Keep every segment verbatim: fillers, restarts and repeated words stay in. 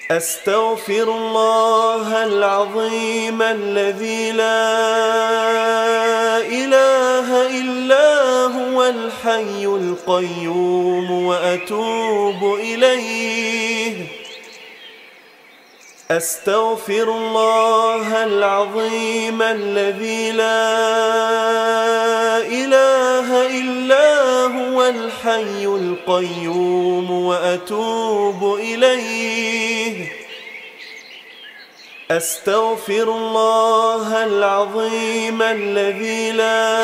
أستغفر الله العظيم الذي لا إله إلا هو الحي القيوم وأتوب إليه. أستغفر الله العظيم الذي لا إله إلا هو الحي القيوم وأتوب إليه. أستغفر الله العظيم الذي لا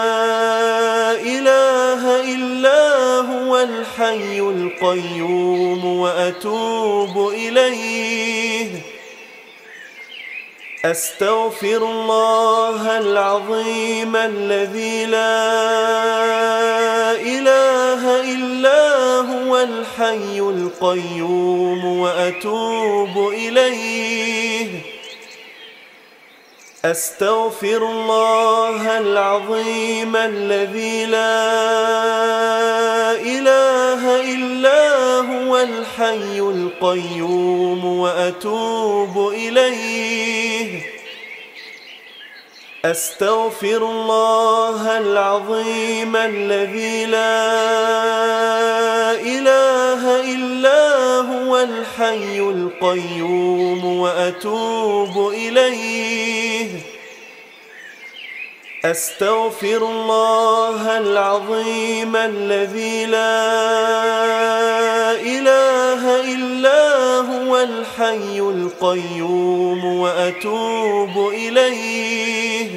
إله إلا هو الحي القيوم وأتوب إليه. أستغفر الله العظيم الذي لا إله إلا هو الحي القيوم وأتوب إليه. أستغفر الله العظيم الذي لا إله إلا هو الحي القيوم وأتوب إليه. أستغفر الله العظيم الذي لا إله إلا هو الحي القيوم وأتوب إليه. أستغفر الله العظيم الذي لا إله إلا هو الحي القيوم وأتوب إليه.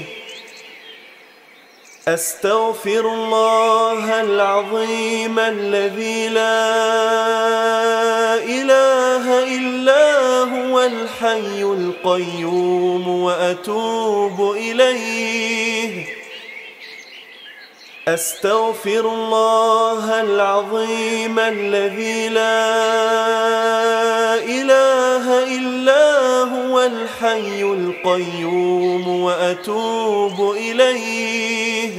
أستغفر الله العظيم الذي لا إله إلا هو الحي القيوم وأتوب إليه. أستغفر الله العظيم الذي لا إله إلا هو الحي القيوم وأتوب إليه.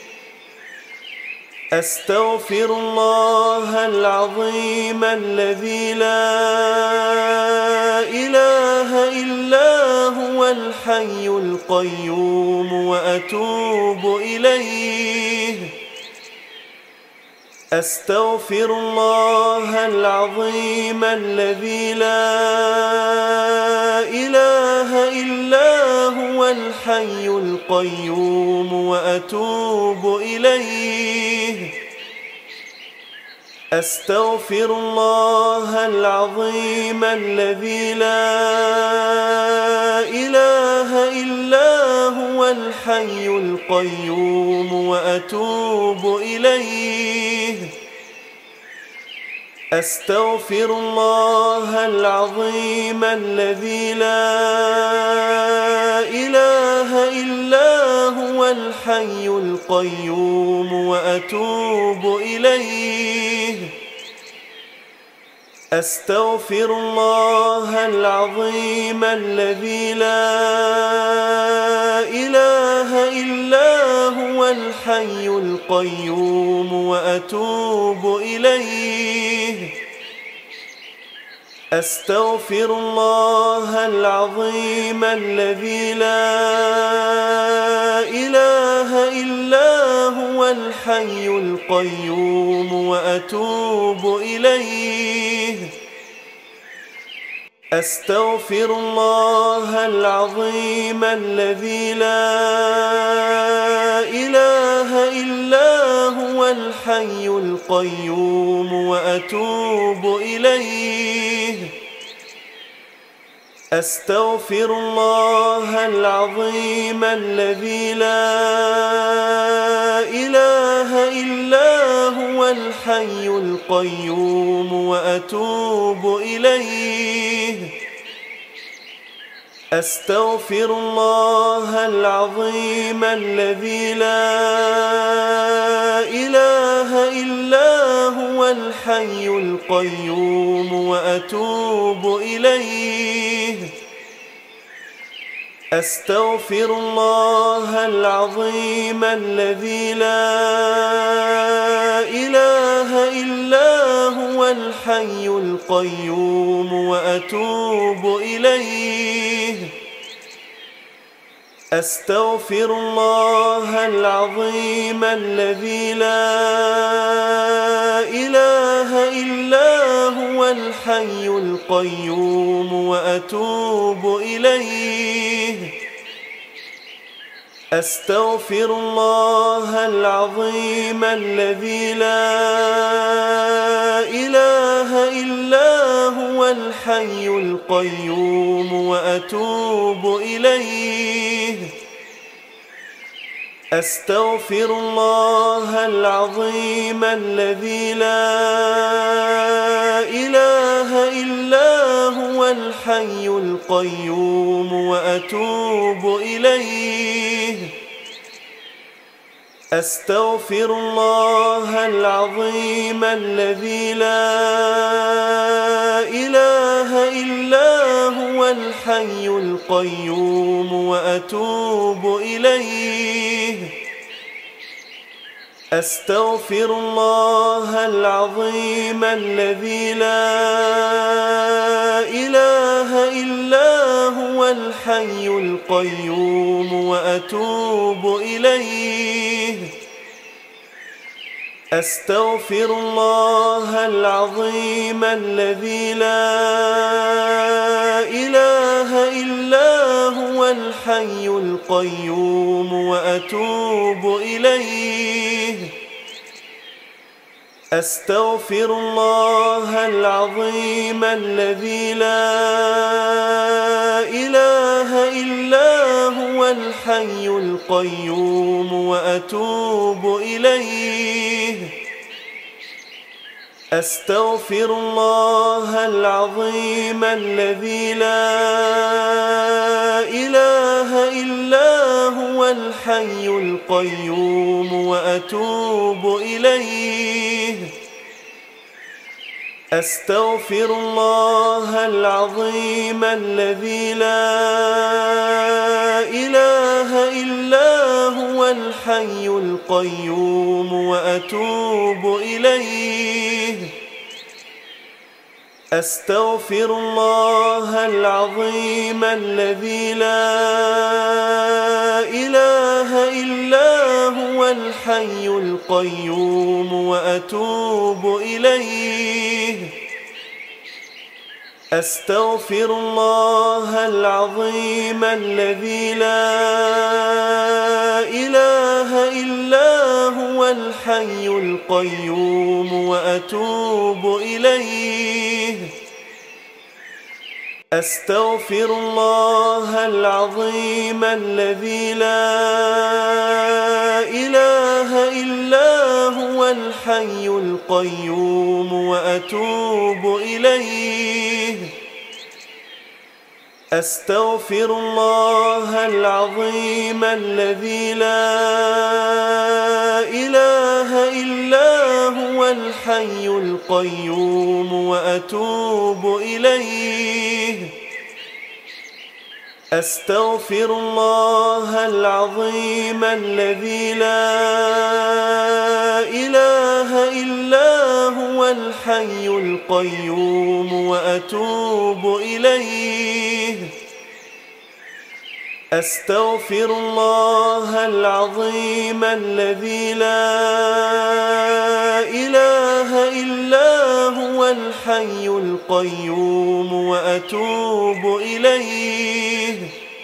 أستغفر الله العظيم الذي لا إله إلا هو الحي القيوم وأتوب إليه. أستغفر الله العظيم الذي لا إله إلا هو الحي القيوم وأتوب إليه. أستغفر الله العظيم الذي لا إله إلا هو الحي القيوم وأتوب إليه. أستغفر الله العظيم الذي لا إله إلا هو الحي القيوم وأتوب إليه. أستغفر الله العظيم الذي لا إله إلا هو الحي القيوم وأتوب إليه. أستغفر الله العظيم الذي لا إله إلا هو الحي القيوم وأتوب إليه. أستغفر الله العظيم الذي لا إله إلا هو الحي القيوم وأتوب إليه. أستغفر الله العظيم الذي لا إله إلا هو الحي القيوم وأتوب إليه. أستغفر الله العظيم الذي لا إله إلا هو الحي القيوم وأتوب إليه. أستغفر الله العظيم الذي لا إله إلا هو الحي القيوم وأتوب إليه. أستغفر الله العظيم الذي لا إله إلا هو الحي القيوم وأتوب إليه. أستغفر الله العظيم الذي لا إله إلا هو الحي القيوم وأتوب إليه. أستغفر الله العظيم الذي لا إله إلا هو الحي القيوم وأتوب إليه. أستغفر الله العظيم الذي لا إله إلا هو الحي القيوم وأتوب إليه. أستغفر الله العظيم الذي لا إله إلا هو الحي القيوم وأتوب إليه. أستغفر الله العظيم الذي لا إله إلا هو الحي القيوم وأتوب إليه. أستغفر الله العظيم الذي لا إله إلا هو الحي القيوم وأتوب إليه. أستغفر الله العظيم الذي لا إله إلا هو الحي القيوم وأتوب إليه. أستغفر الله العظيم الذي لا إله إلا هو الحي القيوم وأتوب إليه. أستغفر الله العظيم الذي لا إله إلا هو الحي القيوم وأتوب إليه. أستغفر الله العظيم الذي لا إله إلا هو الحي القيوم وأتوب إليه. أستغفر الله العظيم الذي لا إله إلا هو الحي القيوم وأتوب إليه. أستغفر الله العظيم الذي لا إله إلا هو الحي القيوم وأتوب إليه. أستغفر الله العظيم الذي لا إله إلا هو الحي القيوم وأتوب إليه. أستغفر الله العظيم الذي لا إله إلا هو الحي القيوم وأتوب إليه.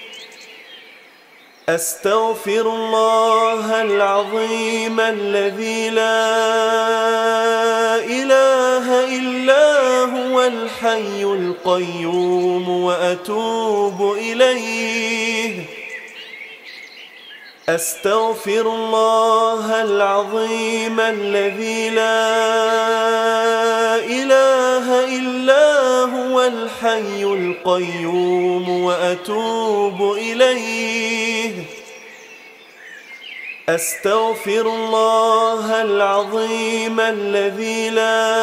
أستغفر الله العظيم الذي لا إله إلا هو الحي القيوم وأتوب إليه. أستغفر الله العظيم الذي لا إله إلا هو الحي القيوم وأتوب إليه. أستغفر الله العظيم الذي لا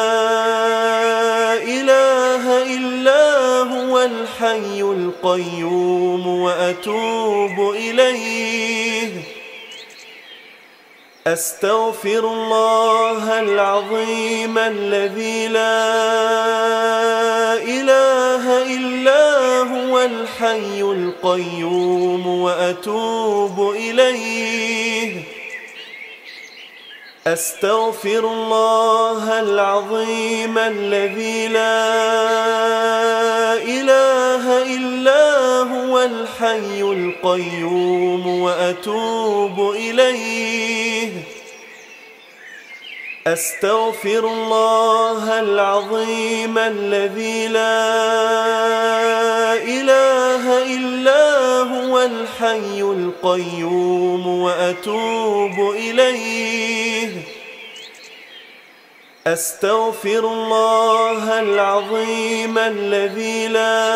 إله إلا هو الحي القيوم وأتوب إليه. أستغفر الله العظيم الذي لا إله إلا هو الحي القيوم وأتوب إليه. أستغفر الله العظيم الذي لا إله إلا هو الحي القيوم وأتوب إليه. أستغفر الله العظيم الذي لا إله إلا هو الحي القيوم وأتوب إليه. أستغفر الله العظيم الذي لا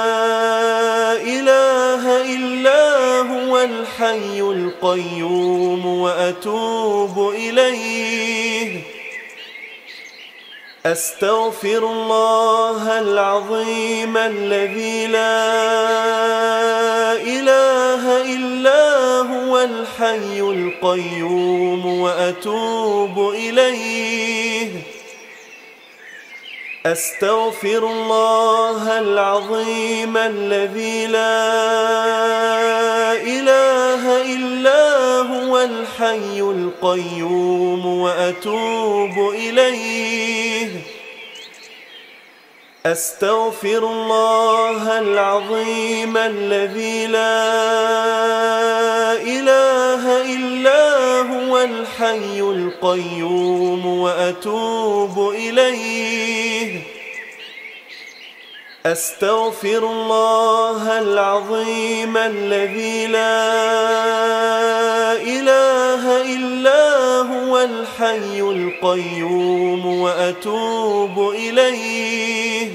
إله إلا هو الحي القيوم وأتوب إليه. أستغفر الله العظيم الذي لا إله إلا هو الحي القيوم وأتوب إليه. أستغفر الله العظيم الذي لا إله إلا هو الحي القيوم وأتوب إليه. أستغفر الله العظيم الذي لا إله إلا هو الحي القيوم وأتوب إليه. أستغفر الله العظيم الذي لا إله إلا هو الحي القيوم وأتوب إليه.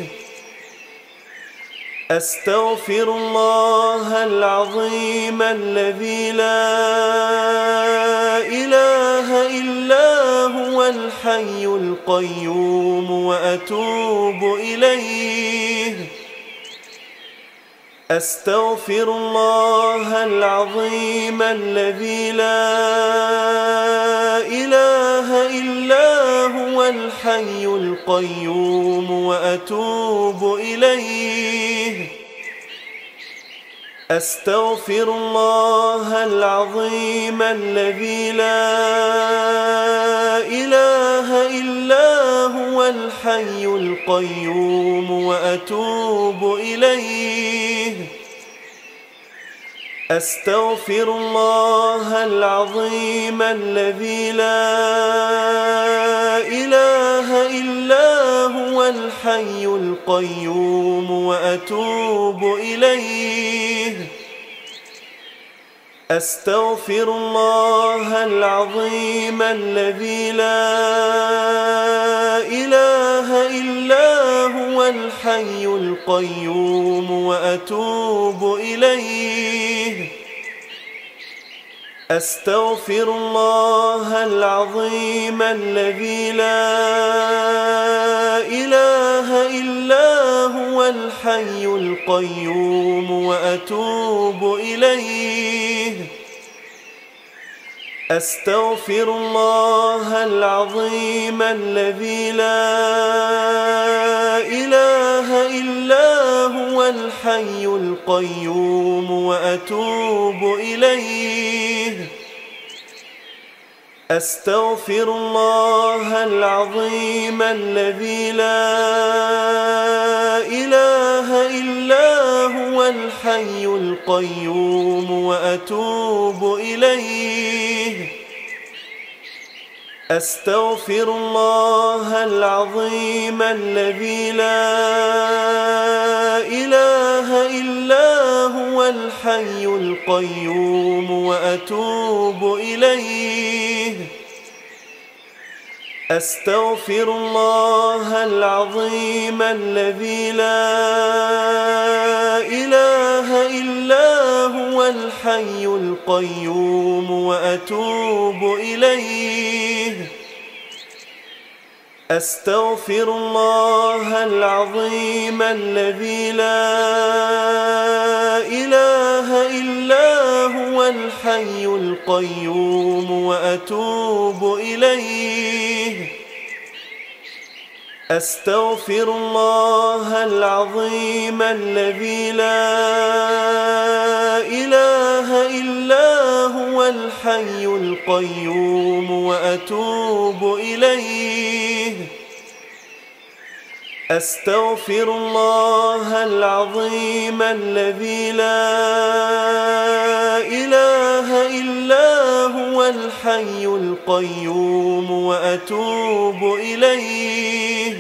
أستغفر الله العظيم الذي لا إله إلا هو الحي القيوم وأتوب إليه. أستغفر الله العظيم الذي لا إله إلا هو الحي القيوم وأتوب إليه. أستغفر الله العظيم الذي لا إله إلا هو الحي القيوم وأتوب إليه. أستغفر الله العظيم الذي لا إله إلا هو الحي القيوم وأتوب إليه. أستغفر الله العظيم الذي لا إله إلا هو الحي القيوم وأتوب إليه. أستغفر الله العظيم الذي لا إله إلا هو الحي القيوم وأتوب إليه. أستغفر الله العظيم الذي لا إله إلا هو الحي القيوم وأتوب إليه. أستغفر الله العظيم الذي لا إله إلا هو الحي القيوم وأتوب إليه. أستغفر الله العظيم الذي لا إله إلا هو الحي القيوم وأتوب إليه. أستغفر الله العظيم الذي لا إله إلا هو الحي الحي القيوم وأتوب إليه. أستغفر الله العظيم الذي لا إله إلا هو الحي القيوم وأتوب إليه. أستغفر الله العظيم الذي لا إله إلا هو الحي القيوم وأتوب إليه. أستغفر الله العظيم الذي لا إله إلا هو الحي القيوم وأتوب إليه.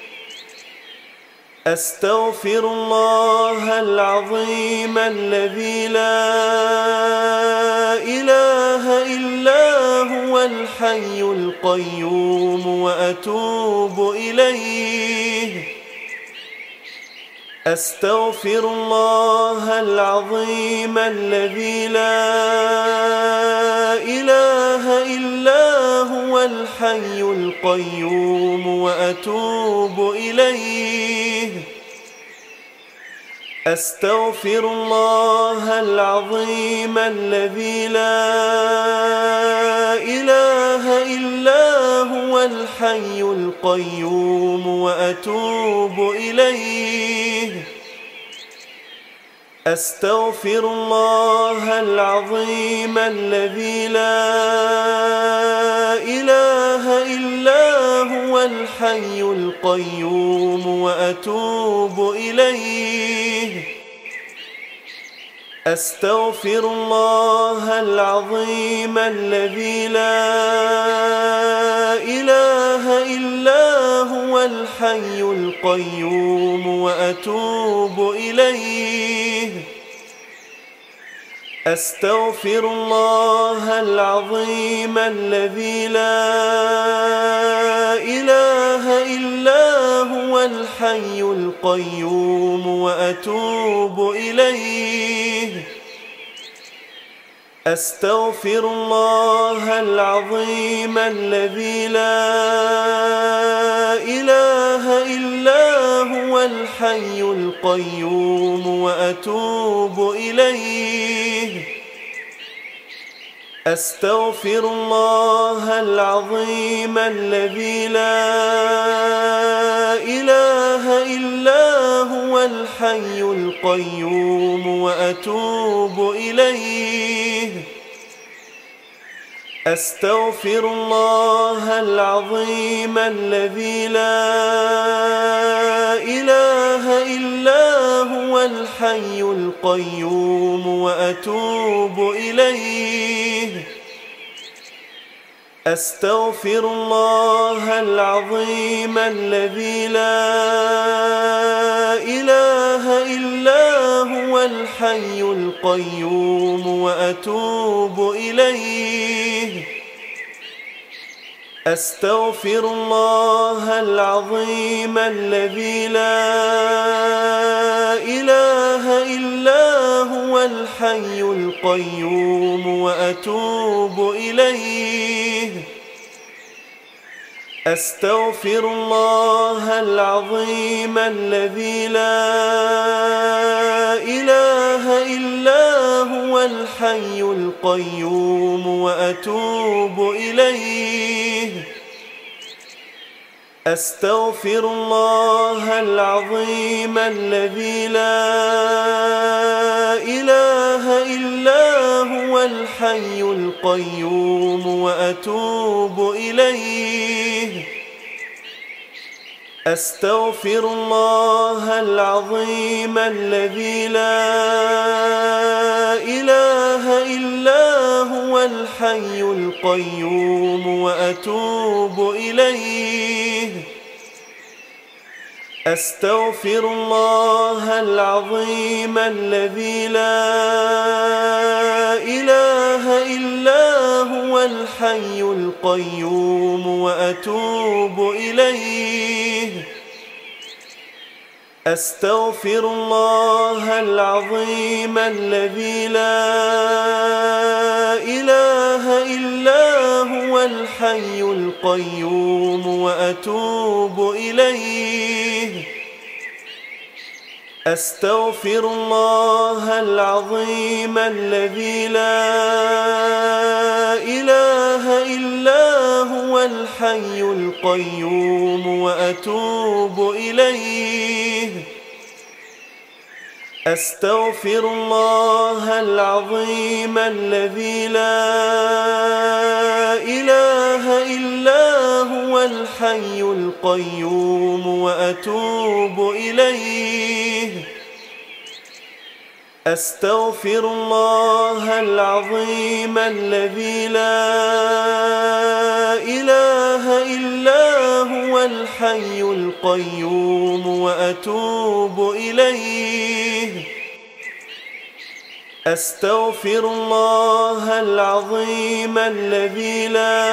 أستغفر الله العظيم الذي لا إله إلا هو الحي القيوم وأتوب إليه. أستغفر الله العظيم الذي لا إله إلا هو الحي القيوم وأتوب إليه. أستغفر الله العظيم الذي لا إله إلا هو الحي القيوم وأتوب إليه. أستغفر الله العظيم الذي لا إله إلا هو الحي القيوم وأتوب إليه. أستغفر الله العظيم الذي لا إله إلا هو الحي القيوم وأتوب إليه. أستغفر الله العظيم الذي لا إله إلا هو الحي القيوم وأتوب إليه. أستغفر الله العظيم الذي لا إله إلا هو الحي القيوم وأتوب إليه. أستغفر الله العظيم الذي لا إله إلا هو الحي القيوم وأتوب إليه. أستغفر الله العظيم الذي لا إله إلا هو الحي القيوم وأتوب إليه. أستغفر الله العظيم الذي لا إله إلا هو الحي القيوم وأتوب إليه. أستغفر الله العظيم الذي لا إله إلا هو الحي القيوم وأتوب إليه. أستغفر الله العظيم الذي لا إله إلا هو الحي القيوم وأتوب إليه. أستغفر الله العظيم الذي لا إله إلا هو الحي القيوم وأتوب إليه. أستغفر الله العظيم الذي لا إله إلا هو الحي القيوم وأتوب إليه. أستغفر الله العظيم الذي لا إله إلا هو الحي القيوم وأتوب إليه. أستغفر الله العظيم الذي لا إله إلا هو الحي القيوم وأتوب إليه. أستغفر الله العظيم الذي لا إله إلا هو الحي القيوم وأتوب إليه. أستغفر الله العظيم الذي لا إله إلا هو الحي القيوم وأتوب إليه. أستغفر الله العظيم الذي لا إله إلا هو الحي القيوم وأتوب إليه. أستغفر الله العظيم الذي لا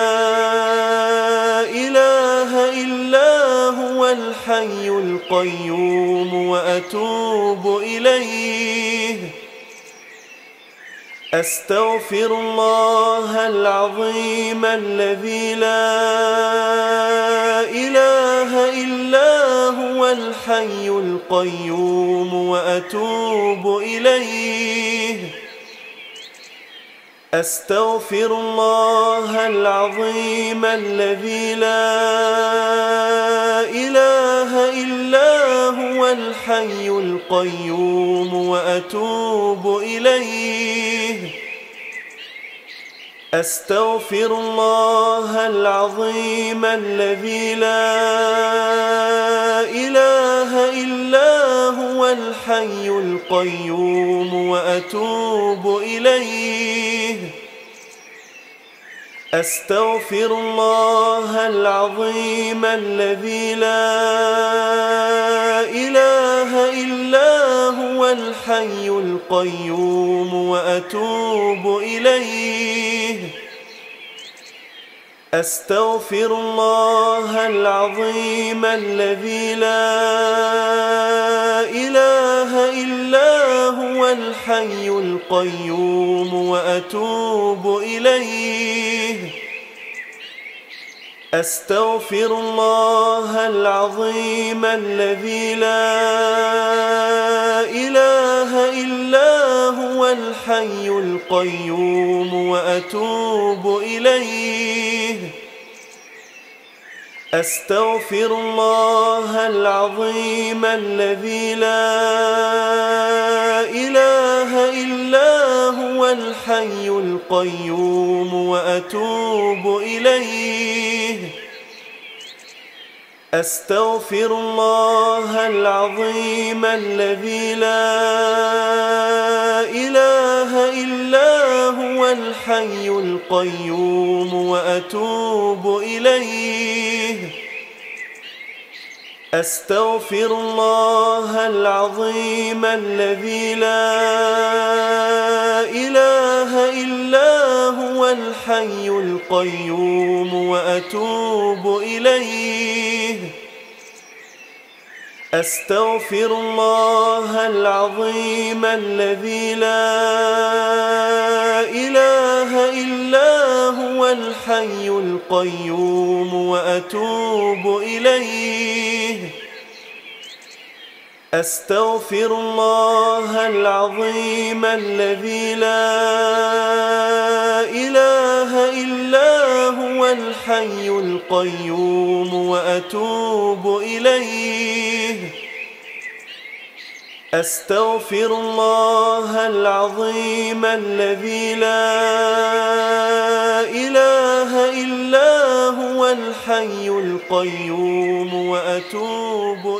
إله إلا هو الحي القيوم وأتوب إليه. أستغفر الله العظيم الذي لا إله إلا هو الحي القيوم وأتوب إليه. أستغفر الله العظيم الذي لا إله إلا هو الحي القيوم وأتوب إليه. أستغفر الله العظيم الذي لا إله إلا هو الحي القيوم وأتوب إليه. أستغفر الله العظيم الذي لا إله إلا هو الحي القيوم وأتوب إليه. أستغفر الله العظيم الذي لا إله إلا هو الحي القيوم وأتوب إليه. أستغفر الله العظيم الذي لا إله إلا هو الحي القيوم وأتوب إليه. أستغفر الله العظيم الذي لا إله إلا هو الحي القيوم وأتوب إليه. أستغفر الله العظيم الذي لا إله إلا هو الحي القيوم وأتوب إليه. أستغفر الله العظيم الذي لا إله إلا هو الحي القيوم وأتوب إليه. أستغفر الله العظيم الذي لا إله إلا هو الحي القيوم وأتوب إليه. أستغفر الله العظيم الذي لا إله إلا هو الحي القيوم وأتوب إليه. أستغفر الله العظيم الذي لا إله إلا هو الحي القيوم وأتوب